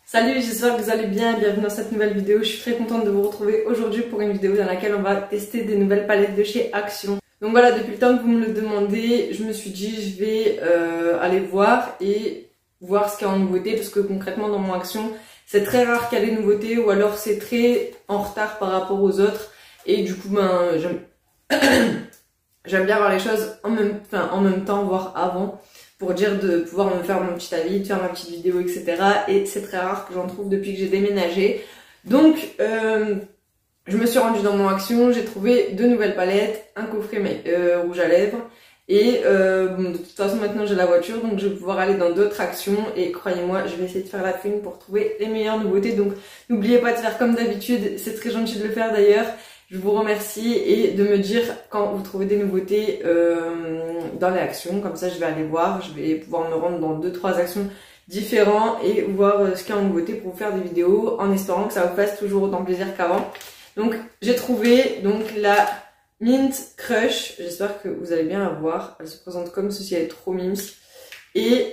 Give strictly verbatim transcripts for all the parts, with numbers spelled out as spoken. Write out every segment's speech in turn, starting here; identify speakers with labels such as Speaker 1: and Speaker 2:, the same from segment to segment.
Speaker 1: Salut, j'espère que vous allez bien, bienvenue dans cette nouvelle vidéo. Je suis très contente de vous retrouver aujourd'hui pour une vidéo dans laquelle on va tester des nouvelles palettes de chez Action. Donc voilà, depuis le temps que vous me le demandez, je me suis dit je vais euh, aller voir et voir ce qu'il y a en nouveauté, parce que concrètement dans mon Action, c'est très rare qu'il y ait des nouveautés ou alors c'est très en retard par rapport aux autres. Et du coup, ben j'aime j'aime bien voir les choses en même, enfin, en même temps, voire avant, pour dire de pouvoir me faire mon petit avis, de faire ma petite vidéo, et cetera. Et c'est très rare que j'en trouve depuis que j'ai déménagé. Donc, euh, je me suis rendue dans mon Action, j'ai trouvé deux nouvelles palettes, un coffret euh, rouge à lèvres. Et euh, bon, de toute façon, maintenant j'ai la voiture, donc je vais pouvoir aller dans d'autres Actions. Et croyez-moi, je vais essayer de faire la fine pour trouver les meilleures nouveautés. Donc, n'oubliez pas de faire comme d'habitude, c'est très gentil de le faire d'ailleurs. Je vous remercie et de me dire quand vous trouvez des nouveautés euh, dans les Actions. Comme ça, je vais aller voir, je vais pouvoir me rendre dans deux trois Actions différentes et voir ce qu'il y a en nouveauté pour vous faire des vidéos, en espérant que ça vous fasse toujours autant plaisir qu'avant. Donc, j'ai trouvé donc la Mint Crush. J'espère que vous allez bien la voir. Elle se présente comme ceci, elle est trop mimes. Et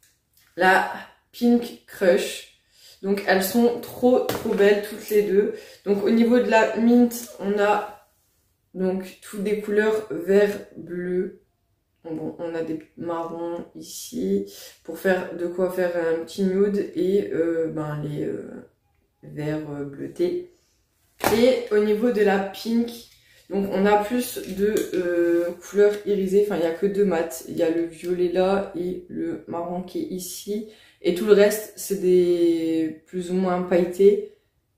Speaker 1: la Pink Crush. Donc elles sont trop trop belles toutes les deux. Donc au niveau de la mint, on a donc toutes des couleurs vert bleu. Bon, on a des marrons ici pour faire de quoi faire un petit nude et euh, ben les euh, verts euh, bleutés. Et au niveau de la pink, donc on a plus de euh, couleurs irisées. Enfin il n'y a que deux mats. Il y a le violet là et le marron qui est ici. Et tout le reste, c'est des plus ou moins pailletés.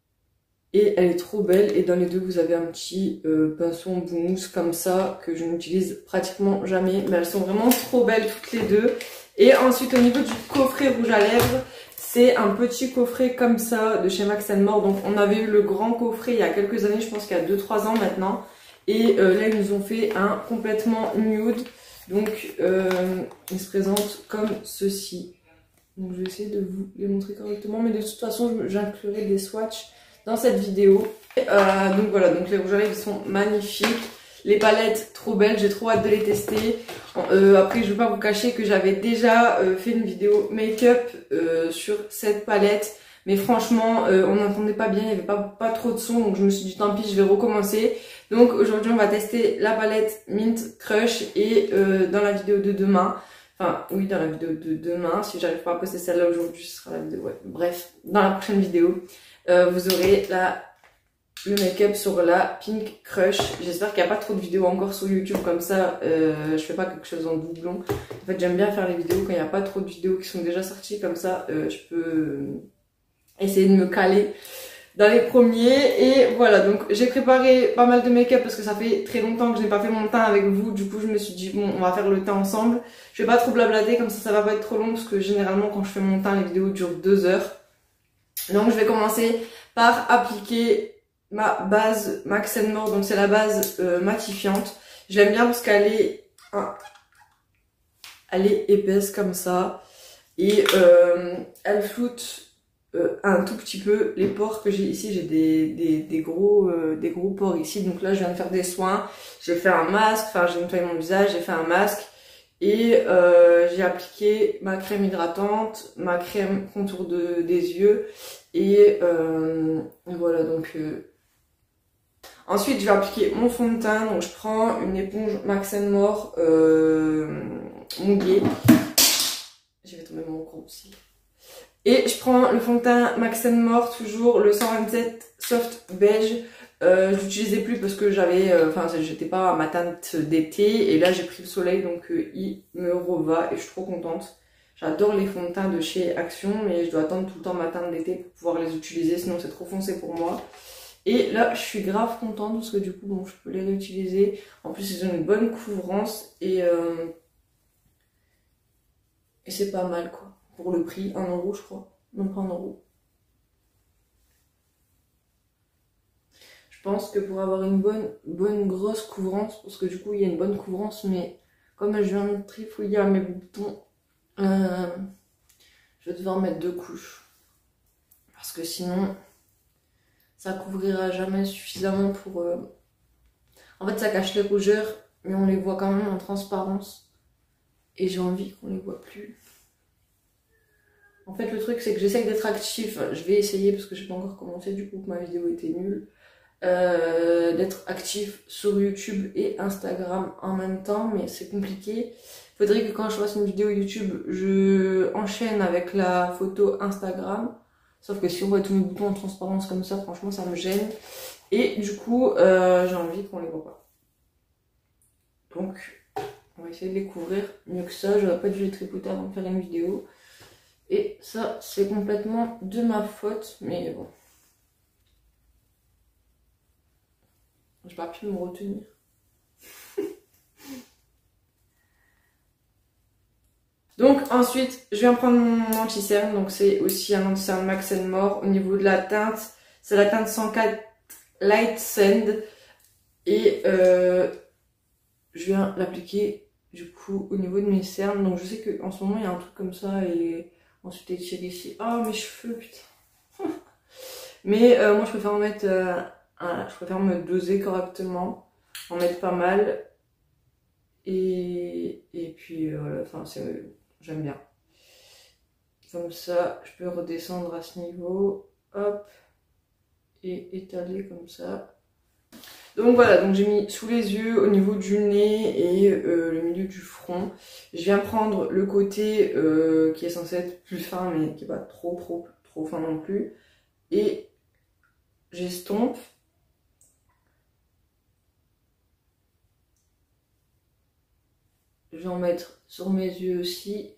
Speaker 1: Et elle est trop belle. Et dans les deux, vous avez un petit euh, pinceau en boumousse comme ça, que je n'utilise pratiquement jamais. Mais elles sont vraiment trop belles toutes les deux. Et ensuite, au niveau du coffret rouge à lèvres, c'est un petit coffret comme ça de chez Max and More. Donc, on avait eu le grand coffret il y a quelques années, je pense qu'il y a deux trois ans maintenant. Et euh, là, ils nous ont fait un complètement nude. Donc, euh, il se présente comme ceci. Donc je vais essayer de vous les montrer correctement, mais de toute façon j'inclurai des swatchs dans cette vidéo. Euh, donc voilà, donc les rouges à lèvres sont magnifiques, les palettes trop belles, j'ai trop hâte de les tester. Euh, après je ne vais pas vous cacher que j'avais déjà euh, fait une vidéo make-up euh, sur cette palette, mais franchement euh, on n'entendait pas bien, il n'y avait pas, pas trop de son, donc je me suis dit tant pis, je vais recommencer. Donc aujourd'hui on va tester la palette Mint Crush et euh, dans la vidéo de demain, enfin oui dans la vidéo de demain, si j'arrive pas à poster celle-là aujourd'hui ce sera la vidéo, ouais. Bref, dans la prochaine vidéo euh, vous aurez la, le make-up sur la Pink Crush. J'espère qu'il n'y a pas trop de vidéos encore sur YouTube comme ça, euh, je fais pas quelque chose en doublon. En fait j'aime bien faire les vidéos quand il n'y a pas trop de vidéos qui sont déjà sorties, comme ça euh, je peux essayer de me caler dans les premiers. Et voilà, donc j'ai préparé pas mal de make-up parce que ça fait très longtemps que je n'ai pas fait mon teint avec vous. Du coup je me suis dit bon, on va faire le teint ensemble. Je vais pas trop blablater, comme ça ça va pas être trop long, parce que généralement quand je fais mon teint les vidéos durent deux heures. Donc je vais commencer par appliquer ma base Max and More. Donc c'est la base euh, matifiante. Je l'aime bien parce qu'elle est hein, elle est épaisse comme ça et euh, elle floute Euh, un tout petit peu les pores que j'ai ici. J'ai des, des, des gros euh, des gros pores ici, donc là je viens de faire des soins, j'ai fait un masque, enfin j'ai nettoyé mon visage, j'ai fait un masque et euh, j'ai appliqué ma crème hydratante, ma crème contour de, des yeux et euh, voilà. Donc euh... ensuite je vais appliquer mon fond de teint. Donc je prends une éponge Max and More euh, mouillée, je vais tomber mon gros aussi. Et je prends le fond de teint Max and More, toujours le cent vingt-sept Soft Beige. Euh, je l'utilisais plus parce que j'avais, enfin euh, j'étais pas à ma teinte d'été, et là j'ai pris le soleil, donc euh, il me reva et je suis trop contente. J'adore les fonds de teint de chez Action, mais je dois attendre tout le temps ma teinte d'été pour pouvoir les utiliser, sinon c'est trop foncé pour moi. Et là je suis grave contente parce que du coup bon, je peux les réutiliser. En plus ils ont une bonne couvrance et, euh, et c'est pas mal quoi. Pour le prix, un euro je crois, non pas un euro. Je pense que pour avoir une bonne, bonne grosse couvrance, parce que du coup il y a une bonne couvrance, mais comme je viens de trifouiller à mes boutons, euh, je vais devoir mettre deux couches. Parce que sinon, ça couvrira jamais suffisamment pour... Euh... En fait ça cache les rougeurs, mais on les voit quand même en transparence. Et j'ai envie qu'on les voit plus. En fait, le truc, c'est que j'essaye d'être actif. Je vais essayer parce que j'ai pas encore commencé, du coup, que ma vidéo était nulle. Euh, d'être actif sur YouTube et Instagram en même temps, mais c'est compliqué. Il faudrait que quand je fasse une vidéo YouTube, je enchaîne avec la photo Instagram. Sauf que si on voit tous mes boutons en transparence comme ça, franchement, ça me gêne. Et du coup, euh, j'ai envie qu'on les voit pas. Donc, on va essayer de les couvrir mieux que ça. J'aurais pas dû les tripoter avant de faire une vidéo. Et ça, c'est complètement de ma faute, mais bon. J'ai pas pu me retenir. Donc ensuite, je viens prendre mon anti-cerne. Donc c'est aussi un anti-cerne Max and More. Au niveau de la teinte, c'est la teinte cent quatre Light Sand. Et euh, je viens l'appliquer du coup au niveau de mes cernes. Donc je sais qu'en ce moment il y a un truc comme ça. Et ensuite étirer ici. Oh mes cheveux, putain. Mais euh, moi je préfère en mettre... Euh, un, je préfère me doser correctement. En mettre pas mal. Et, et puis voilà, enfin c'est... J'aime bien. Comme ça, je peux redescendre à ce niveau. Hop. Et étaler comme ça. Donc voilà, donc j'ai mis sous les yeux, au niveau du nez et euh, le milieu du front. Je viens prendre le côté euh, qui est censé être plus fin, mais qui n'est pas trop trop trop fin non plus. Et j'estompe. Je vais en mettre sur mes yeux aussi.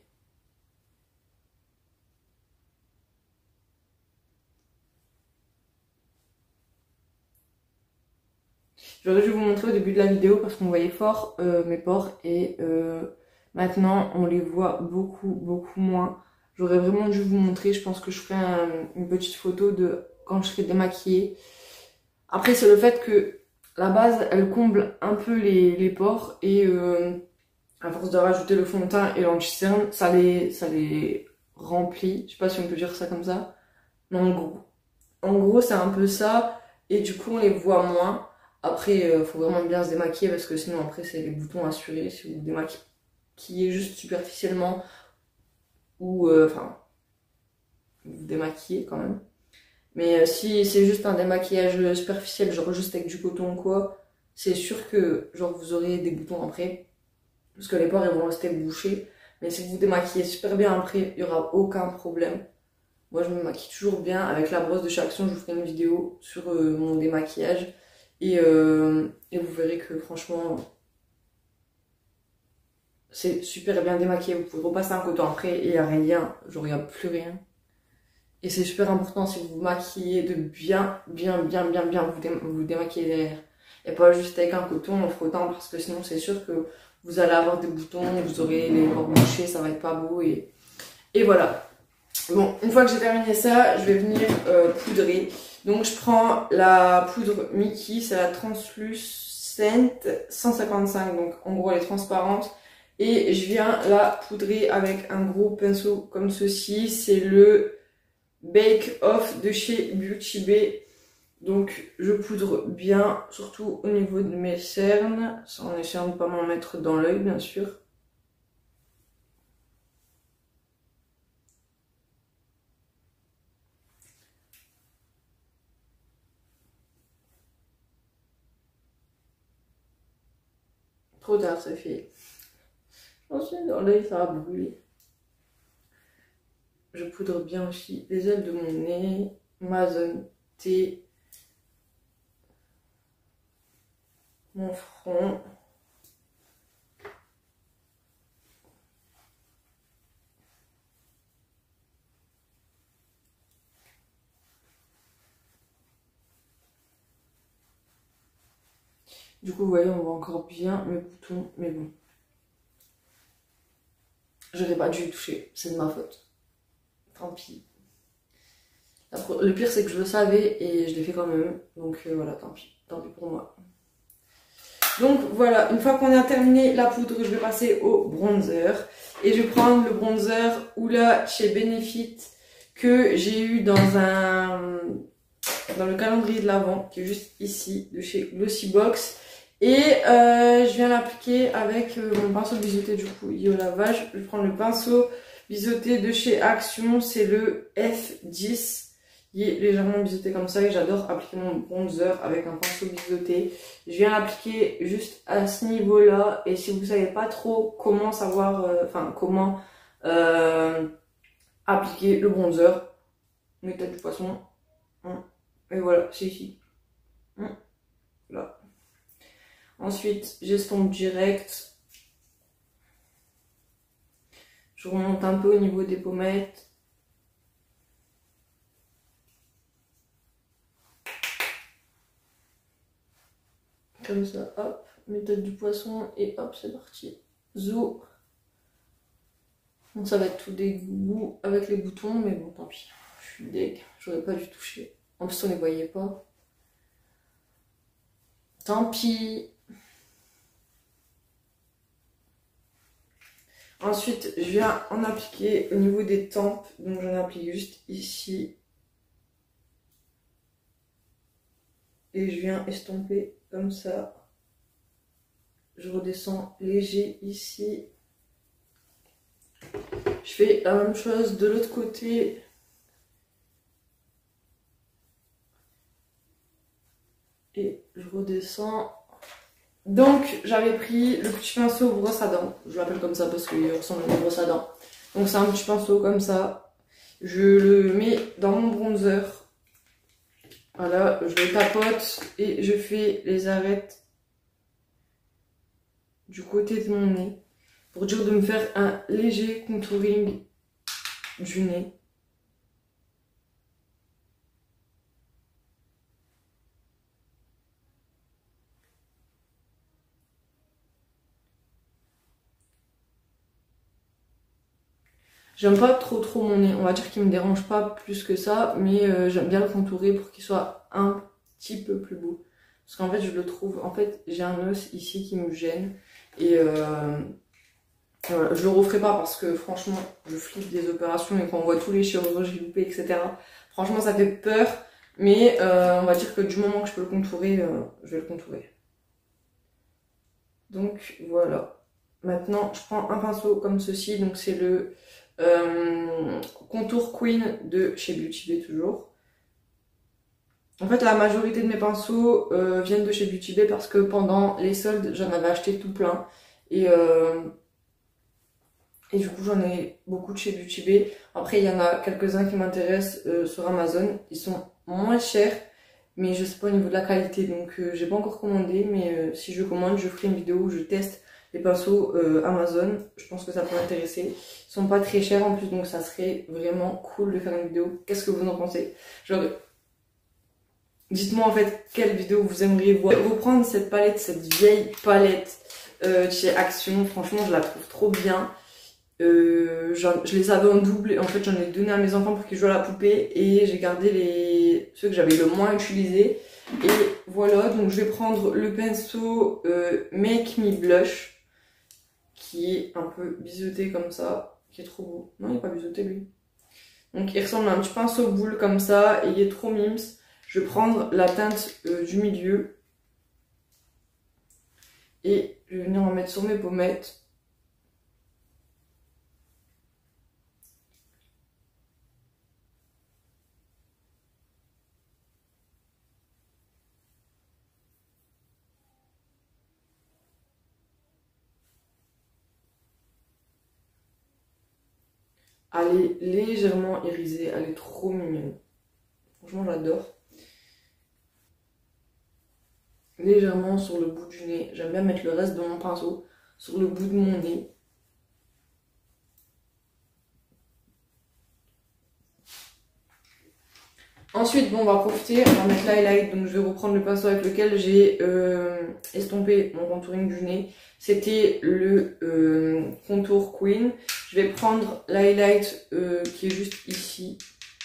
Speaker 1: J'aurais dû vous montrer au début de la vidéo parce qu'on voyait fort euh, mes pores et euh, maintenant on les voit beaucoup beaucoup moins. J'aurais vraiment dû vous montrer, je pense que je ferai un, une petite photo de quand je serai démaquillée. Après c'est le fait que la base elle comble un peu les, les pores et euh, à force de rajouter le fond de teint et l'anti-cerne, ça les, ça les remplit. Je sais pas si on peut dire ça comme ça. Mais en gros, en gros c'est un peu ça et du coup on les voit moins. Après, il euh, faut vraiment bien se démaquiller parce que sinon après c'est les boutons assurés si vous vous démaquillez juste superficiellement ou euh, enfin vous vous démaquillez quand même. Mais euh, si c'est juste un démaquillage superficiel, genre juste avec du coton ou quoi, c'est sûr que genre vous aurez des boutons après parce que les pores ils vont rester bouchés. Mais si vous vous démaquillez super bien après, il n'y aura aucun problème. Moi je me maquille toujours bien avec la brosse de chez Action, je vous ferai une vidéo sur euh, mon démaquillage. Et, euh, et vous verrez que franchement, c'est super bien démaquillé. Vous pouvez repasser un coton après et il n'y a rien, genre il n'y a plus rien. Et c'est super important si vous vous maquillez de bien, bien, bien, bien, bien vous, dé vous démaquiller derrière. Et pas juste avec un coton en frottant parce que sinon c'est sûr que vous allez avoir des boutons, vous aurez les pores bouchés, ça va être pas beau. Et, et voilà. Bon, une fois que j'ai terminé ça, je vais venir euh, poudrer. Donc je prends la poudre Mickey, c'est la Translucent cent cinquante-cinq, donc en gros elle est transparente. Et je viens la poudrer avec un gros pinceau comme ceci, c'est le Bake Off de chez Beauty Bay. Donc je poudre bien, surtout au niveau de mes cernes, en essayant de ne pas m'en mettre dans l'œil bien sûr. Trop tard, ça fait. Ensuite, dans l'œil, ça va brûler. Je poudre bien aussi les ailes de mon nez, ma zone T, mon front. Du coup, vous voyez, on voit encore bien mes boutons, mais bon. J'aurais pas dû y toucher, c'est de ma faute. Tant pis. Le pire, c'est que je le savais et je l'ai fait quand même. Donc euh, voilà, tant pis. Tant pis pour moi. Donc voilà, une fois qu'on a terminé la poudre, je vais passer au bronzer. Et je vais prendre le bronzer Hoola chez Benefit que j'ai eu dans un dans le calendrier de l'Avent, qui est juste ici, de chez Glossybox. Et euh, je viens l'appliquer avec euh, mon pinceau de bijoutier, du coup, il est au lavage. Je vais prendre le pinceau biseauté de chez Action, c'est le F dix. Il est légèrement biseauté comme ça et j'adore appliquer mon bronzer avec un pinceau biseauté. Je viens l'appliquer juste à ce niveau-là et si vous savez pas trop comment savoir, euh, enfin comment euh, appliquer le bronzer, méthode du poisson, et voilà, c'est ici. Là. Ensuite, j'estompe direct. Je remonte un peu au niveau des pommettes. Comme ça, hop, méthode du poisson et hop, c'est parti. Zo. Bon, ça va être tout dégoût avec les boutons, mais bon, tant pis. Je suis deg, j'aurais pas dû toucher. En plus, on les voyait pas. Tant pis. Ensuite, je viens en appliquer au niveau des tempes. Donc, j'en applique juste ici. Et je viens estomper comme ça. Je redescends léger ici. Je fais la même chose de l'autre côté. Et je redescends. Donc, j'avais pris le petit pinceau brosse à dents. Je l'appelle comme ça parce qu'il ressemble à une brosse à dents. Donc, c'est un petit pinceau comme ça. Je le mets dans mon bronzer. Voilà, je le tapote et je fais les arêtes du côté de mon nez pour dire de me faire un léger contouring du nez. J'aime pas trop trop mon nez, on va dire qu'il me dérange pas plus que ça, mais euh, j'aime bien le contourer pour qu'il soit un petit peu plus beau. Parce qu'en fait je le trouve, en fait j'ai un os ici qui me gêne et euh, voilà, je le referai pas parce que franchement je flippe des opérations et quand on voit tous les chirurgies loupées et cetera. Franchement ça fait peur, mais euh, on va dire que du moment que je peux le contourer, euh, je vais le contourer. Donc voilà. Maintenant je prends un pinceau comme ceci, donc c'est le Euh, contour Queen de chez Beauty Bay toujours. En fait la majorité de mes pinceaux euh, viennent de chez Beauty Bay parce que pendant les soldes j'en avais acheté tout plein et, euh, et du coup j'en ai beaucoup de chez Beauty Bay. Après il y en a quelques-uns qui m'intéressent euh, sur Amazon, ils sont moins chers mais je sais pas au niveau de la qualité donc euh, j'ai pas encore commandé mais euh, si je commande je ferai une vidéo où je teste les pinceaux euh, Amazon, je pense que ça peut m'intéresser. Ils sont pas très chers en plus, donc ça serait vraiment cool de faire une vidéo. Qu'est-ce que vous en pensez? Genre, dites-moi en fait quelle vidéo vous aimeriez voir. Reprendre cette palette, cette vieille palette euh, de chez Action, franchement je la trouve trop bien. Euh, je les avais en double et en fait j'en ai donné à mes enfants pour qu'ils jouent à la poupée et j'ai gardé les ceux que j'avais le moins utilisés. Et voilà, donc je vais prendre le pinceau euh, Make Me Blush qui est un peu biseauté comme ça, qui est trop beau. Non, il n'est pas biseauté lui. Donc il ressemble à un petit pinceau boule comme ça et il est trop mimes. Je vais prendre la teinte euh, du milieu et je vais venir en mettre sur mes pommettes. Elle est légèrement irisée, elle est trop mignonne. Franchement, j'adore. Légèrement sur le bout du nez. J'aime bien mettre le reste de mon pinceau sur le bout de mon nez. Ensuite, bon, on va profiter, on va mettre l'highlight. Donc, je vais reprendre le pinceau avec lequel j'ai euh, estompé mon contouring du nez. C'était le euh, contour Queen. Je vais prendre l'highlight euh, qui est juste ici.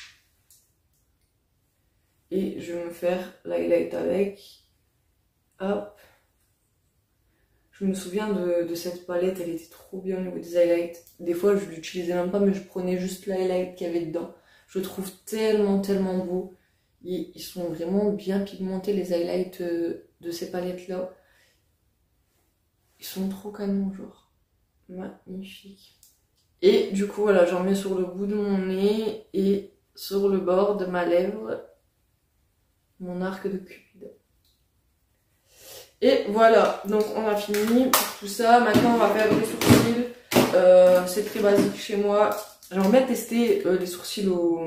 Speaker 1: Et je vais me faire l'highlight avec. Hop. Je me souviens de, de cette palette, elle était trop bien au niveau des highlights. Des fois, je l'utilisais même pas, mais je prenais juste l'highlight qu'il y avait dedans. Je le trouve tellement, tellement beau. Et ils sont vraiment bien pigmentés, les highlights euh, de ces palettes-là. Ils sont trop canons, genre. Magnifique. Et du coup voilà, j'en mets sur le bout de mon nez et sur le bord de ma lèvre, mon arc de Cupide. Et voilà, donc on a fini pour tout ça. Maintenant on va faire les sourcils. Euh, c'est très basique chez moi. J'aimerais bien tester euh, les sourcils au,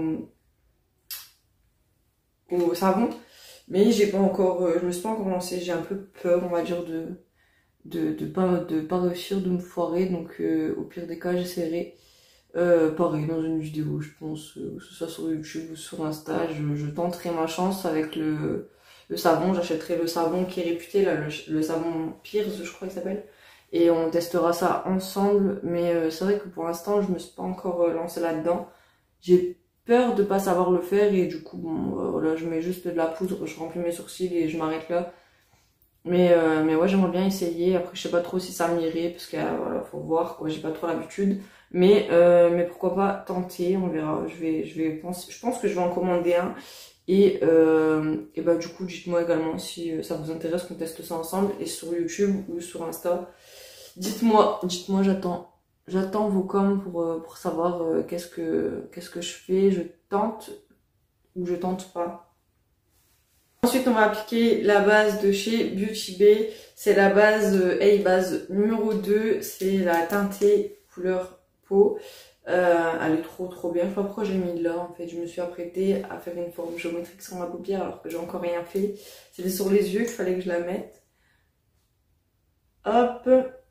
Speaker 1: au savon. Mais j'ai pas encore, euh, je me suis pas encore lancée. J'ai un peu peur, on va dire, de de, de, pas, de pas réussir, de me foirer. Donc euh, au pire des cas, j'essaierai. Euh, pareil, dans une vidéo, je pense, euh, que ce soit sur YouTube ou sur Insta, je, je tenterai ma chance avec le, le savon. J'achèterai le savon qui est réputé, là, le, le savon Pierce, je crois qu'il s'appelle. Et on testera ça ensemble. Mais euh, c'est vrai que pour l'instant, je me suis pas encore euh, lancée là-dedans. J'ai peur de pas savoir le faire et du coup, bon, euh, voilà, je mets juste de la poudre, je remplis mes sourcils et je m'arrête là. Mais, euh, mais ouais, j'aimerais bien essayer. Après, je sais pas trop si ça m'irait parce que euh, voilà, faut voir quoi, j'ai pas trop l'habitude. Mais, euh, mais pourquoi pas tenter, on verra. Je vais, je vais penser, je pense que je vais en commander un. Et, euh, et bah, du coup, dites-moi également si ça vous intéresse qu'on teste ça ensemble. Et sur YouTube ou sur Insta, dites-moi, dites-moi, j'attends. J'attends vos coms pour, euh, pour savoir euh, qu'est-ce que, qu'est-ce que je fais. Je tente ou je tente pas. Ensuite, on va appliquer la base de chez Beauty Bay. C'est la base euh, A-Base numéro deux. C'est la teintée couleur peau. Euh, elle est trop trop bien. Je sais pas pourquoi j'ai mis là. En fait, je me suis apprêtée à faire une forme géométrique sur ma paupière alors que j'ai encore rien fait. C'était sur les yeux qu'il fallait que je la mette. Hop.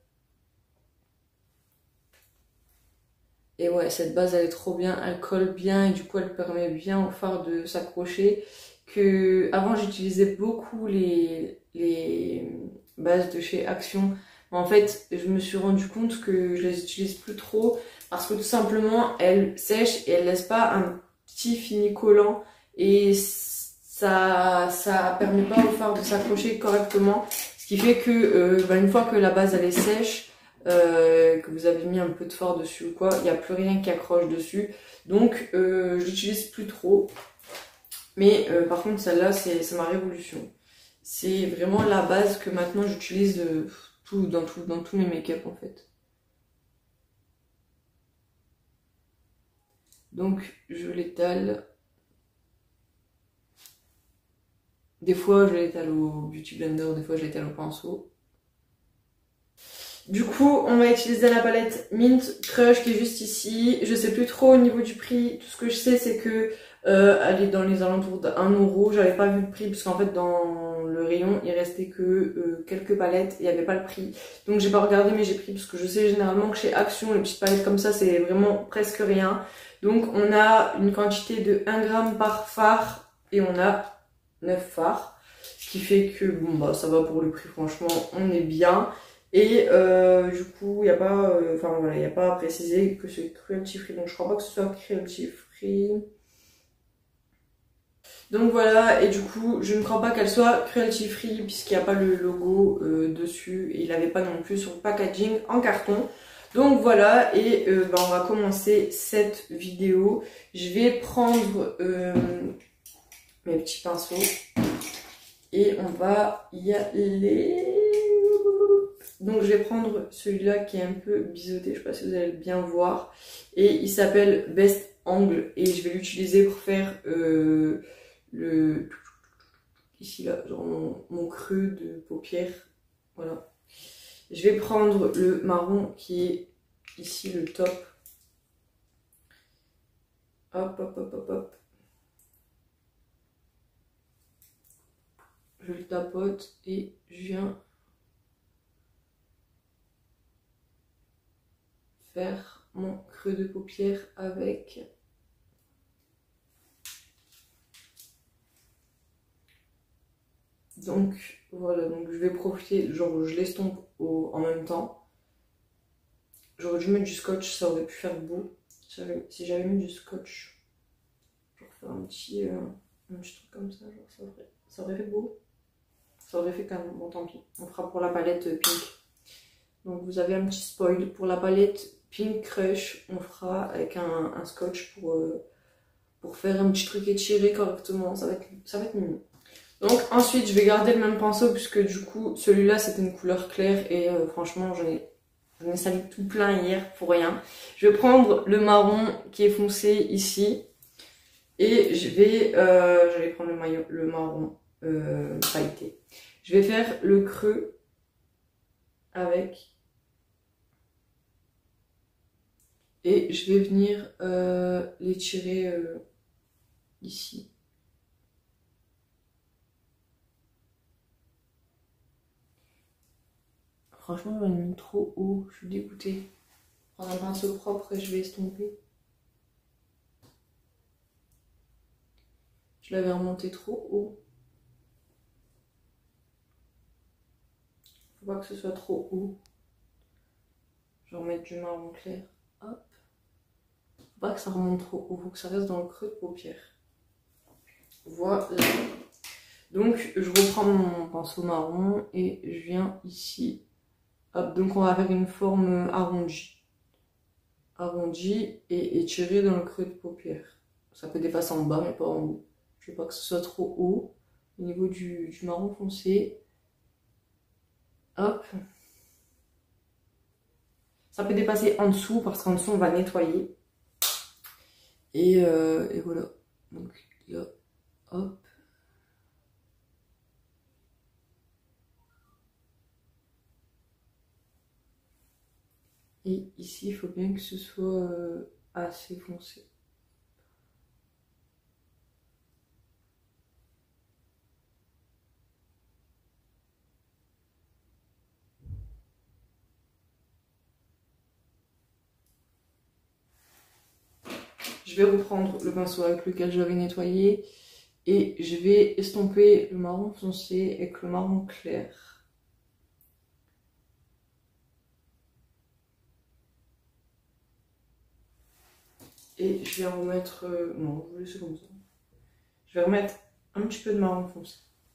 Speaker 1: Et ouais, cette base elle est trop bien. Elle colle bien et du coup elle permet bien au fard de s'accrocher. Que avant j'utilisais beaucoup les, les bases de chez Action. Mais en fait, je me suis rendu compte que je les utilise plus trop parce que tout simplement elles sèchent et elles laissent pas un petit fini collant et ça ça permet pas au fard de s'accrocher correctement. Ce qui fait que euh, bah, une fois que la base elle est sèche, euh, que vous avez mis un peu de fard dessus ou quoi, il n'y a plus rien qui accroche dessus. Donc euh, je l'utilise plus trop. Mais euh, par contre celle-là c'est ma révolution. C'est vraiment la base que maintenant j'utilise euh, tout, dans, tout, dans tous mes make-up en fait. Donc je l'étale. Des fois je l'étale au Beauty Blender, des fois je l'étale au pinceau. Du coup on va utiliser la palette Mint Crush qui est juste ici. Je sais plus trop au niveau du prix, tout ce que je sais c'est que Euh, elle est dans les alentours d'un euro. J'avais pas vu le prix parce qu'en fait dans le rayon il restait que euh, quelques palettes et il n'y avait pas le prix. Donc j'ai pas regardé mais j'ai pris parce que je sais généralement que chez Action les petites palettes comme ça c'est vraiment presque rien. Donc on a une quantité de un gramme par fard et on a neuf fards. Ce qui fait que bon bah ça va pour le prix, franchement on est bien. Et euh, du coup il n'y a pas euh, enfin voilà, il n'y a pas à préciser que c'est cruelty free. Donc je crois pas que ce soit cruelty free. Donc voilà, et du coup, je ne crois pas qu'elle soit cruelty free puisqu'il n'y a pas le logo euh, dessus et il n'avait pas non plus son packaging en carton. Donc voilà, et euh, bah, on va commencer cette vidéo. Je vais prendre euh, mes petits pinceaux et on va y aller. Donc je vais prendre celui-là qui est un peu biseauté, je sais pas si vous allez bien voir. Et il s'appelle Best Angle et je vais l'utiliser pour faire... Euh, le ici là, genre mon, mon creux de paupière, voilà. Je vais prendre le marron qui est ici le top. Hop, hop, hop, hop, hop. Je le tapote et je viens faire mon creux de paupière avec. Donc voilà, donc je vais profiter, genre je l'estompe au, en même temps. J'aurais dû mettre du scotch, ça aurait pu faire beau. Si j'avais mis du scotch, genre faire un petit, euh, un petit truc comme ça, genre ça aurait, ça aurait fait beau. Ça aurait fait quand même, bon tant pis. On fera pour la palette pink. Donc vous avez un petit spoil. Pour la palette Pink Crush, on fera avec un, un scotch pour, euh, pour faire un petit truc étiré correctement. Ça va être, ça va être mignon. Donc ensuite je vais garder le même pinceau puisque du coup celui-là c'était une couleur claire et euh, franchement j'en ai J'en ai sali tout plein hier pour rien. Je vais prendre le marron qui est foncé ici. Et je vais, euh, je vais prendre le, maillot, le marron euh, pailleté. Je vais faire le creux avec. Et je vais venir euh, les tirer euh, ici. Franchement, j'en ai mis trop haut. Je suis dégoûtée. Je vais prendre un pinceau propre et je vais estomper. Je l'avais remonté trop haut. Faut pas que ce soit trop haut. Je vais remettre du marron clair. Hop. Faut pas que ça remonte trop haut. Faut que ça reste dans le creux de paupière. Voilà. Donc je reprends mon pinceau marron et je viens ici. Hop. Donc on va faire une forme arrondie. Arrondie et étirée dans le creux de paupière. Ça peut dépasser en bas mais pas en haut. Je veux pas que ce soit trop haut au niveau du, du marron foncé. Hop. Ça peut dépasser en dessous parce qu'en dessous on va nettoyer. Et, euh, et voilà. Donc là, hop. Et ici il faut bien que ce soit euh, assez foncé. Je vais reprendre le pinceau avec lequel j'avais nettoyé et je vais estomper le marron foncé avec le marron clair. Et je vais en remettre... Euh, non, je vais laisser comme ça. Je vais remettre un petit peu de marron foncé.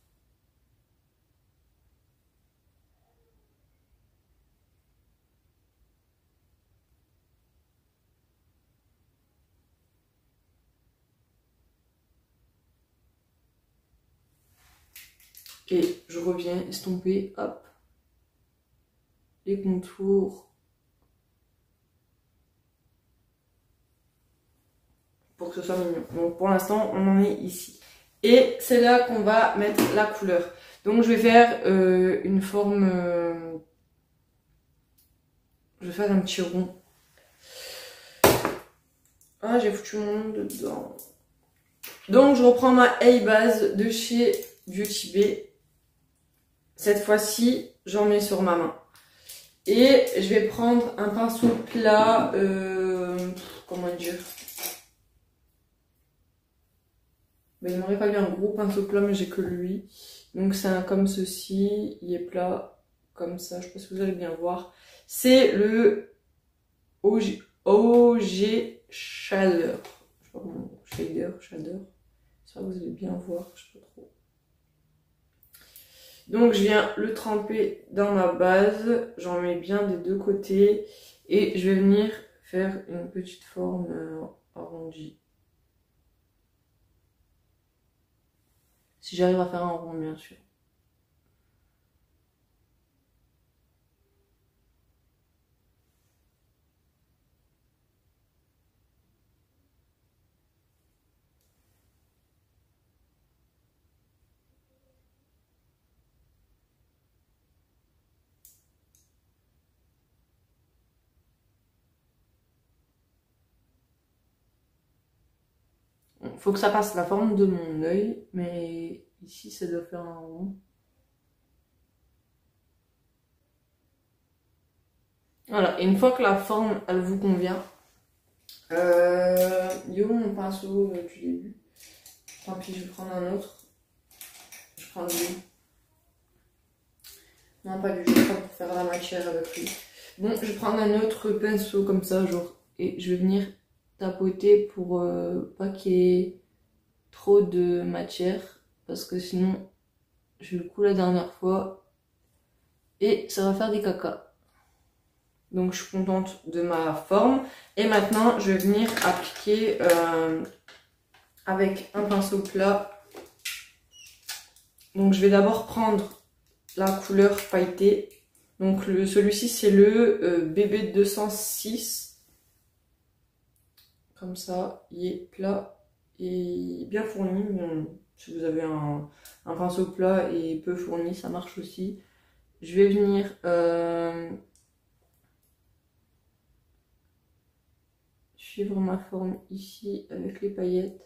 Speaker 1: Et je reviens estomper, hop, les contours pour que ce soit mignon. Donc pour l'instant, on en est ici. Et c'est là qu'on va mettre la couleur. Donc je vais faire euh, une forme... Euh, je vais faire un petit rond. Ah, j'ai foutu mon nom dedans. Donc je reprends ma A-Base de chez Beauty Bay. Cette fois-ci, j'en mets sur ma main. Et je vais prendre un pinceau plat, euh, comment dire, ben, il m'aurait fallu un gros pinceau plat, mais j'ai que lui. Donc c'est un comme ceci, il est plat, comme ça, je sais pas si vous allez bien voir. C'est le O G, O G Shader. Je sais pas comment, Shader, Shader. Ça vous allez bien voir, je sais pas trop. Donc je viens le tremper dans ma base, j'en mets bien des deux côtés et je vais venir faire une petite forme euh, arrondie. Si j'arrive à faire un rond bien sûr. Faut que ça passe la forme de mon œil, mais ici ça doit faire un rond. Voilà, et une fois que la forme elle vous convient, euh, yo mon pinceau euh, du début. Tant pis, je vais prendre un autre. Je prends lui. Non, pas lui, je vais pas pour faire la matière avec lui. Bon, je vais prendre un autre pinceau comme ça, genre, et je vais venir tapoter pour euh, pas qu'il y ait trop de matière, parce que sinon j'ai eu le coup la dernière fois et ça va faire des caca. Donc je suis contente de ma forme et maintenant je vais venir appliquer euh, avec un pinceau plat. Donc je vais d'abord prendre la couleur pailletée Donc celui-ci c'est le euh, B B deux cent six. Comme ça, il est plat et bien fourni. Mais si vous avez un, un pinceau plat et peu fourni, ça marche aussi. Je vais venir euh, suivre ma forme ici avec les paillettes.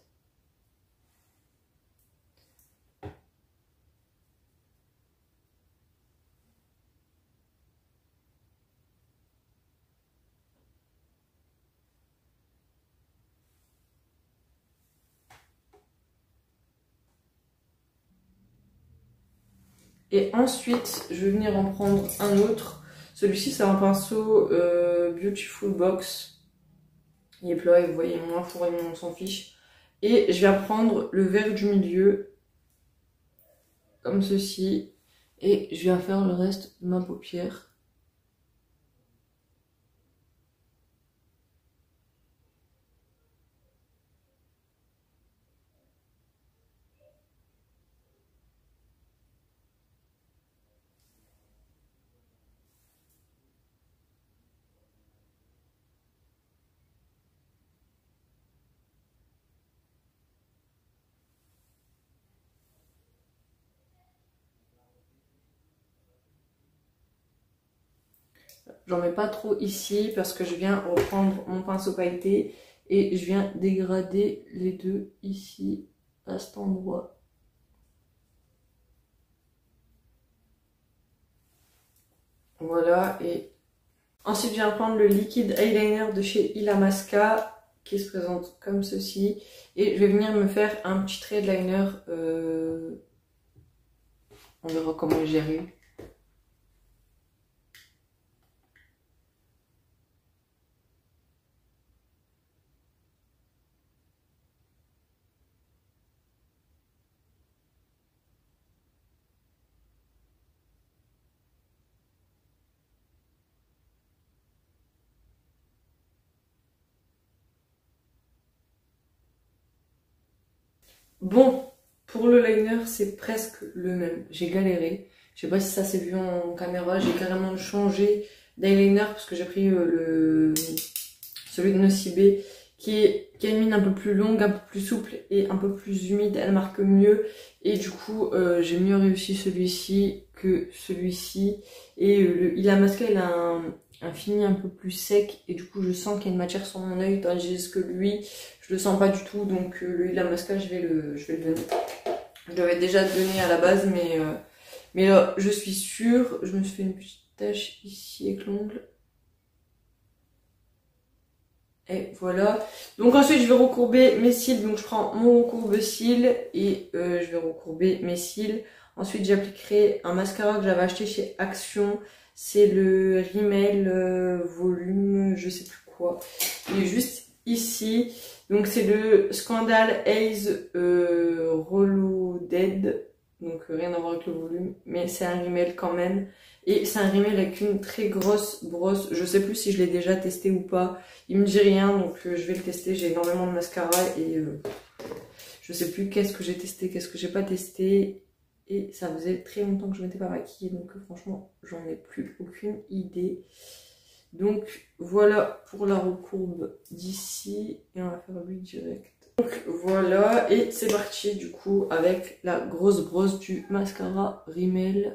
Speaker 1: Et ensuite, je vais venir en prendre un autre. Celui-ci, c'est un pinceau euh, Beautiful Box. Il est plat et vous voyez, moins fourré, mais on s'en fiche. Et je vais prendre le vert du milieu, comme ceci. Et je vais faire le reste de ma paupière. J'en mets pas trop ici parce que je viens reprendre mon pinceau pailleté et je viens dégrader les deux ici à cet endroit. Voilà, et ensuite je viens prendre le liquide eyeliner de chez Illamasqua qui se présente comme ceci et je vais venir me faire un petit trait de liner. Euh... On verra comment j'y arrive. Bon, pour le liner, c'est presque le même. J'ai galéré. Je sais pas si ça s'est vu en caméra. J'ai carrément changé d'eyeliner parce que j'ai pris euh, le celui de Nocibé qui, est, qui a une mine un peu plus longue, un peu plus souple et un peu plus humide. Elle marque mieux. Et du coup, euh, j'ai mieux réussi celui-ci que celui-ci. Et euh, le Illamasqua, il a un, un fini un peu plus sec. Et du coup, je sens qu'il y a une matière sur mon œil. Tandis que lui... je le sens pas du tout, donc euh, le Illamasqua, je vais le, je vais le donner. Je l'avais déjà donné à la base, mais, euh, mais là, je suis sûre. Je me suis fait une petite tache ici avec l'ongle. Et voilà. Donc ensuite, je vais recourber mes cils. Donc je prends mon recourbe-cils et euh, je vais recourber mes cils. Ensuite, j'appliquerai un mascara que j'avais acheté chez Action. C'est le Rimmel euh, volume, je sais plus quoi. Il est juste ici. Donc c'est le Scandal Haze euh, Reloaded, donc euh, rien à voir avec le volume, mais c'est un rímel quand même. Et c'est un rímel avec une très grosse brosse, je sais plus si je l'ai déjà testé ou pas, il me dit rien, donc euh, je vais le tester. J'ai énormément de mascara et euh, je sais plus qu'est-ce que j'ai testé, qu'est-ce que j'ai pas testé. Et ça faisait très longtemps que je m'étais pas maquillée, donc euh, franchement j'en ai plus aucune idée. Donc voilà pour la recourbe d'ici et on va faire lui direct. Donc voilà et c'est parti du coup avec la grosse brosse du mascara Rimmel.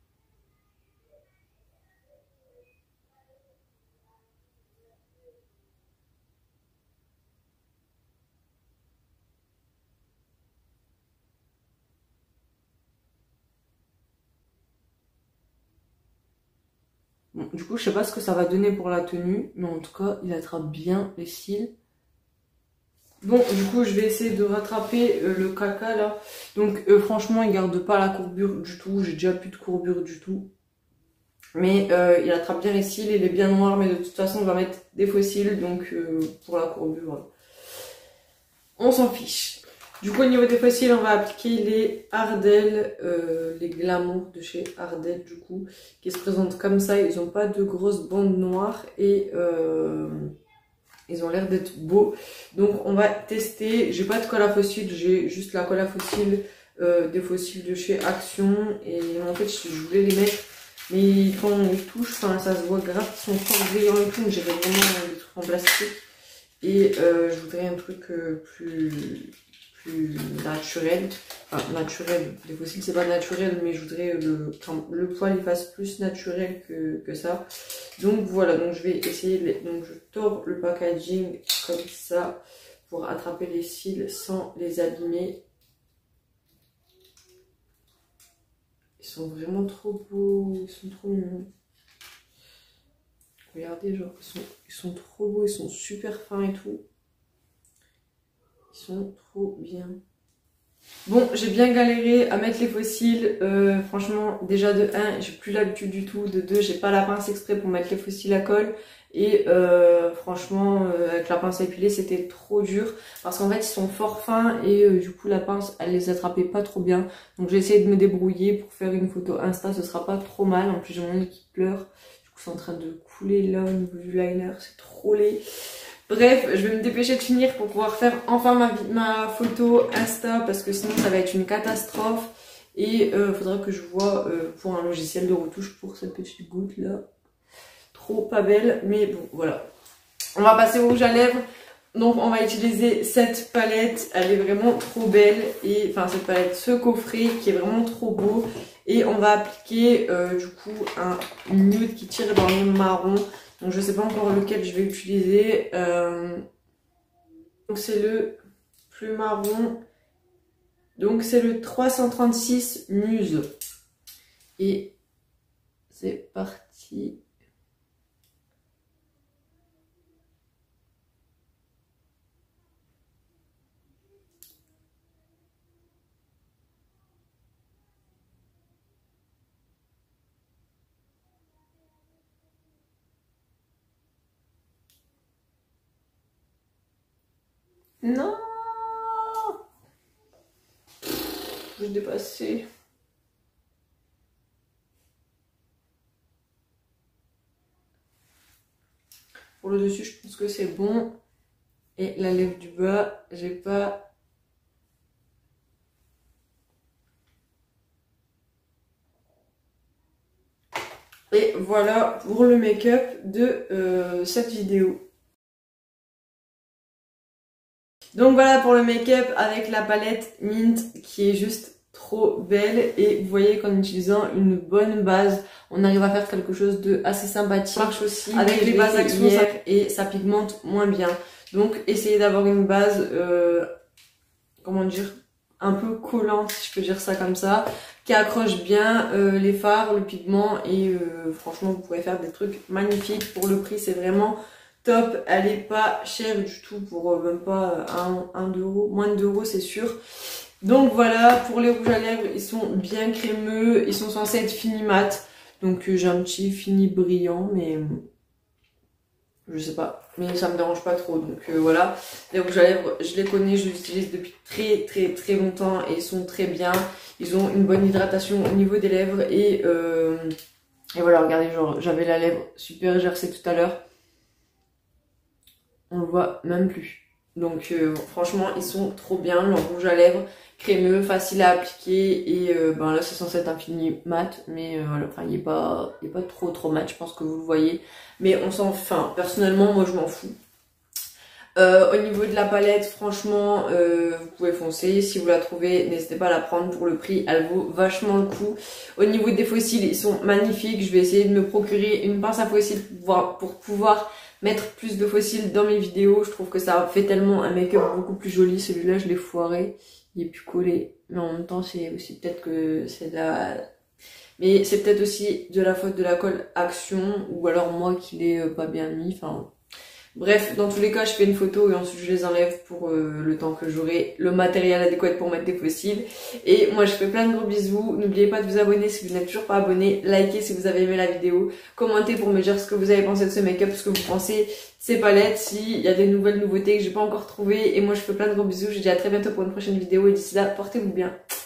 Speaker 1: Bon, du coup je sais pas ce que ça va donner pour la tenue, mais en tout cas il attrape bien les cils. Bon, du coup, je vais essayer de rattraper euh, le caca là. Donc, euh, franchement, il garde pas la courbure du tout. J'ai déjà plus de courbure du tout. Mais euh, il attrape bien les cils. Il est bien noir, mais de toute façon, on va mettre des faux cils. Donc, euh, pour la courbure, on s'en fiche. Du coup, au niveau des faux cils, on va appliquer les Ardell, euh, les Glamour de chez Ardell, du coup, qui se présentent comme ça. Ils n'ont pas de grosses bandes noires et... Euh, ils ont l'air d'être beaux. Donc on va tester. J'ai pas de colle à fossiles, j'ai juste la colle à fossiles euh, des fossiles de chez Action. Et en fait je voulais les mettre Mais quand on les touche, enfin, ça se voit grave qu'ils sont fort brillants et tout. J'irais vraiment des trucs en plastique. Et euh, je voudrais un truc euh, plus, plus naturel. Enfin, naturel, les fossiles c'est pas naturel, mais je voudrais le, quand le poil il fasse plus naturel que, que ça. Donc voilà, donc je vais essayer, les, donc je tords le packaging comme ça pour attraper les cils sans les abîmer. Ils sont vraiment trop beaux, ils sont trop mignons. Regardez, genre, ils sont, ils sont trop beaux, ils sont super fins et tout. Ils sont trop bien. Bon, j'ai bien galéré à mettre les fossiles. Euh, franchement, déjà de un, j'ai plus l'habitude du tout. De deux, j'ai pas la pince exprès pour mettre les fossiles à colle. Et euh, franchement, euh, avec la pince à épiler, c'était trop dur. Parce qu'en fait, ils sont fort fins et euh, du coup, la pince, elle les attrapait pas trop bien. Donc j'ai essayé de me débrouiller pour faire une photo Insta. Ce sera pas trop mal. En plus, j'ai mon nez qui pleure. C'est en train de couler là au niveau du liner, c'est trop laid. Bref, je vais me dépêcher de finir pour pouvoir faire enfin ma, ma photo Insta parce que sinon ça va être une catastrophe. Et il euh, faudra que je vois euh, pour un logiciel de retouche pour cette petite goutte là. Trop pas belle, mais bon voilà. On va passer au rouge à lèvres. Donc on va utiliser cette palette, elle est vraiment trop belle. Et enfin cette palette, ce coffret qui est vraiment trop beau. Et on va appliquer euh, du coup un nude qui tire dans le marron. Donc je sais pas encore lequel je vais utiliser. Euh... Donc c'est le plus marron. Donc c'est le trois cent trente-six Muse. Et c'est parti. Non, je l'ai dépassé. Pour le dessus, je pense que c'est bon. Et la lèvre du bas, j'ai pas... Et voilà pour le make-up de euh, cette vidéo. Donc voilà pour le make-up avec la palette Mint qui est juste trop belle. Et vous voyez qu'en utilisant une bonne base, on arrive à faire quelque chose de assez sympathique. Marche aussi avec les bases Action ça... et ça pigmente moins bien. Donc essayez d'avoir une base, euh, comment dire, un peu collante si je peux dire ça comme ça, qui accroche bien euh, les fards, le pigment et euh, franchement vous pouvez faire des trucs magnifiques. Pour le prix c'est vraiment top, elle est pas chère du tout pour euh, même pas un euro, moins de deux euros c'est sûr. Donc voilà, pour les rouges à lèvres, ils sont bien crémeux, ils sont censés être fini mat. Donc euh, j'ai un petit fini brillant, mais euh, je sais pas, mais ça me dérange pas trop. Donc euh, voilà, les rouges à lèvres, je les connais, je les utilise depuis très très très longtemps et ils sont très bien. Ils ont une bonne hydratation au niveau des lèvres et, euh, et voilà, regardez, genre j'avais la lèvre super gercée tout à l'heure. On le voit même plus. Donc euh, franchement ils sont trop bien, leur rouge à lèvres crémeux, facile à appliquer et euh, ben là c'est censé être un fini mat mais euh, voilà, enfin il est pas il est pas trop trop mat, je pense que vous le voyez, mais on s'en enfin personnellement moi je m'en fous. Euh, au niveau de la palette, franchement, euh, vous pouvez foncer. Si vous la trouvez, n'hésitez pas à la prendre pour le prix. Elle vaut vachement le coup. Au niveau des fossiles, ils sont magnifiques. Je vais essayer de me procurer une pince à fossiles pour pouvoir, pour pouvoir mettre plus de fossiles dans mes vidéos. Je trouve que ça fait tellement un make-up beaucoup plus joli. Celui-là, je l'ai foiré. Il est plus collé. Mais en même temps, c'est aussi peut-être que c'est de la... Mais c'est peut-être aussi de la faute de la colle Action. Ou alors moi qui l'ai pas bien mis. Enfin... Bref, dans tous les cas, je fais une photo et ensuite je les enlève pour euh, le temps que j'aurai le matériel adéquat pour mettre des fossiles. Et moi, je fais plein de gros bisous. N'oubliez pas de vous abonner si vous n'êtes toujours pas abonné. Likez si vous avez aimé la vidéo. Commentez pour me dire ce que vous avez pensé de ce make-up, ce que vous pensez de ces palettes, s'il y a des nouvelles nouveautés que j'ai pas encore trouvées. Et moi, je fais plein de gros bisous. Je vous dis à très bientôt pour une prochaine vidéo. Et d'ici là, portez-vous bien.